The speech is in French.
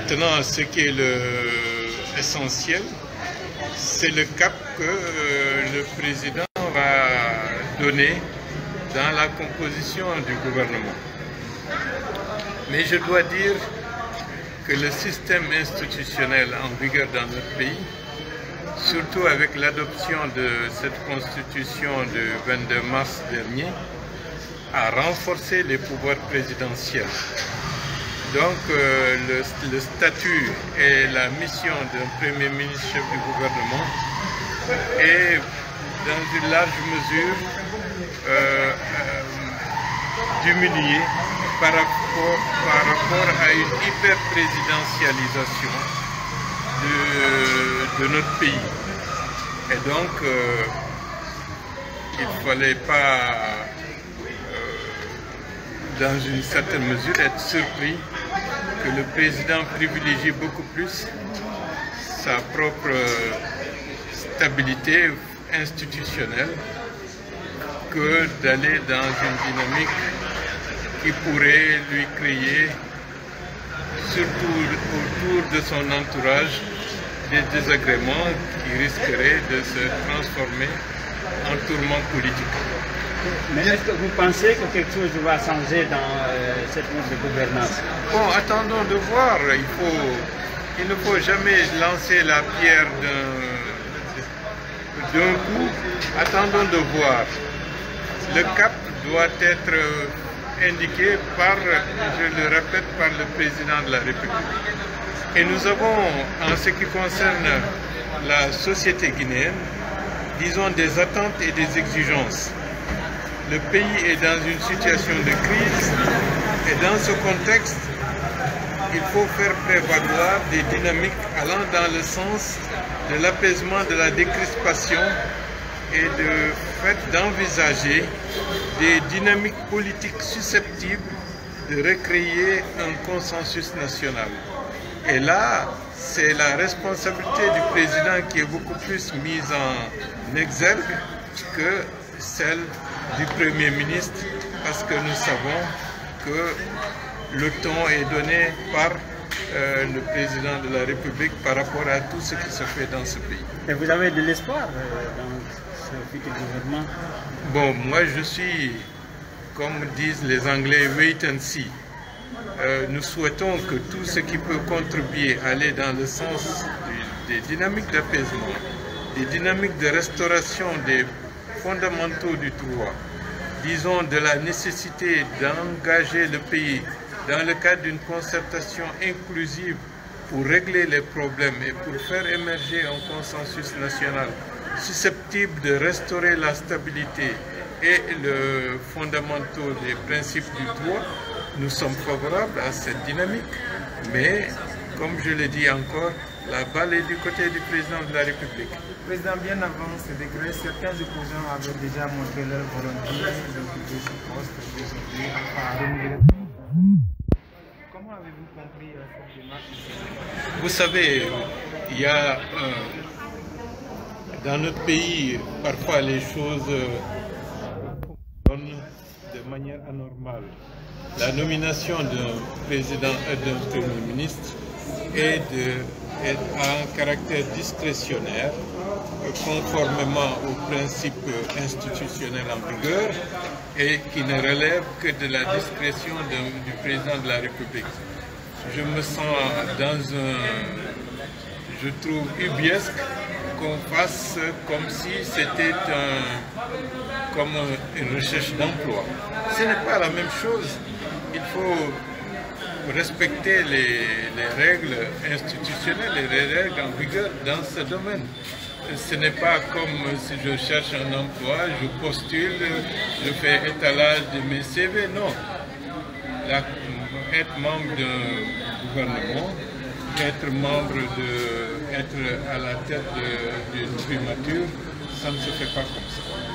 Maintenant, ce qui est essentiel, c'est le cap que le président va donner dans la composition du gouvernement. Mais je dois dire que le système institutionnel en vigueur dans notre pays, surtout avec l'adoption de cette constitution du 22 mars dernier, a renforcé les pouvoirs présidentiels. Donc le statut et la mission d'un Premier ministre chef du gouvernement est dans une large mesure diminué par rapport à une hyper-présidentialisation de notre pays. Et donc, il ne fallait pas, dans une certaine mesure, être surpris que le président privilégie beaucoup plus sa propre stabilité institutionnelle que d'aller dans une dynamique qui pourrait lui créer, surtout autour de son entourage, des désagréments qui risqueraient de se transformer en tourment politique. Mais est-ce que vous pensez que quelque chose va changer dans cette mode de gouvernance? Bon, attendons de voir. Il ne faut jamais lancer la pierre d'un coup. Attendons de voir. Le cap doit être indiqué par, je le répète, par le président de la République. Et nous avons, en ce qui concerne la société guinéenne, disons des attentes et des exigences. Le pays est dans une situation de crise et dans ce contexte, il faut faire prévaloir des dynamiques allant dans le sens de l'apaisement de la décrispation et de fait d'envisager des dynamiques politiques susceptibles de recréer un consensus national. Et là, c'est la responsabilité du président qui est beaucoup plus mise en exergue que celle du Premier ministre, parce que nous savons que le ton est donné par le président de la République par rapport à tout ce qui se fait dans ce pays. Et vous avez de l'espoir dans ce futur gouvernement? Bon, moi je suis, comme disent les Anglais, wait and see. Nous souhaitons que tout ce qui peut contribuer à aller dans le sens des dynamiques d'apaisement, des dynamiques de restauration des fondamentaux du droit, disons de la nécessité d'engager le pays dans le cadre d'une concertation inclusive pour régler les problèmes et pour faire émerger un consensus national susceptible de restaurer la stabilité et le fondamentaux des principes du droit. Nous sommes favorables à cette dynamique, mais comme je l'ai dit encore, la balle est du côté du président de la République. Président, bien avant ce décret, certains opposants avaient déjà montré leur volonté d'occuper ce poste aujourd'hui, enfin renouveler. Comment avez-vous compris cette démarche? Vous savez, il y a dans notre pays, parfois les choses fonctionnent de manière anormale. La nomination d'un président et d'un premier ministre est un caractère discrétionnaire, conformément aux principes institutionnels en vigueur et qui ne relève que de la discrétion du président de la République. Je me sens dans je trouve ubiesque qu'on fasse comme si c'était comme une recherche d'emploi. Ce n'est pas la même chose. Il faut respecter les règles institutionnelles et les règles en vigueur dans ce domaine. Ce n'est pas comme si je cherche un emploi, je postule, je fais étalage de mes CV. Non. Être membre d'un gouvernement, être à la tête d'une primature, ça ne se fait pas comme ça.